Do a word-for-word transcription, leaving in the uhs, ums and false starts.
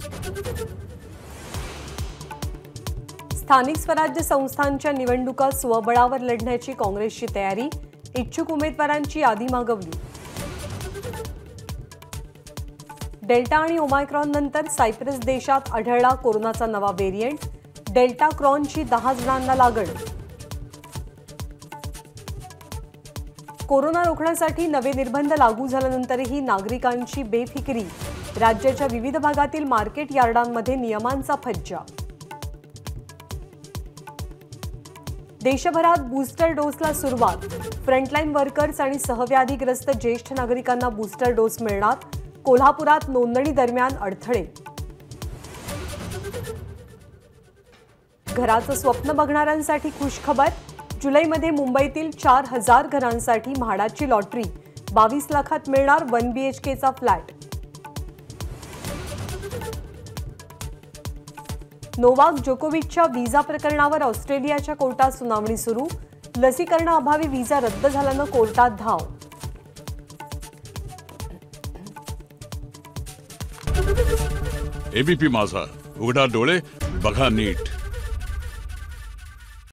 स्थानिक स्वराज्य संस्थांच्या निवडणुका स्वबळावर लढण्याची काँग्रेसची तयारी, इच्छुक उमेदवारांची यादी मागवली. डेल्टा आणि ओमायक्रॉन नंतर सायप्रस देशात आढळला कोरोनाचा नवा व्हेरियंट, डेल्टा क्रॉनची दहा जणांना लागण. कोरोना रोखण्यासाठी नवे निर्बंध लागू झाल्यानंतरही नागरिकांची बेफिकिरी, राज्याच्या विविध भागातील मार्केट यार्डांमध्ये नियमांचा फज्जा. देशभरात बूस्टर डोसला सुरुवात, फ्रंटलाईन वर्कर्स आणि सहव्याधीग्रस्त ज्येष्ठ नागरिकांना बूस्टर डोस मिळणार, कोल्हापुरात नोंदणी दरम्यान अडथळे. घराचं स्वप्न बघणाऱ्यांसाठी खुशखबर, जुलैमध्ये मुंबईतील चार हजार घरांसाठी म्हाडाची लॉटरी, बावीस लाखात मिळणार वन बीएचकेचा फ्लॅट. नोवाक जोकोविचच्या व्हिसा प्रकरणावर ऑस्ट्रेलियाच्या कोर्टात सुनावणी सुरू, लसीकरणाअभावी व्हिसा रद्द झाल्यानं कोर्टात धाव. एबीपी माझा, उघडा डोळे बघा नीट.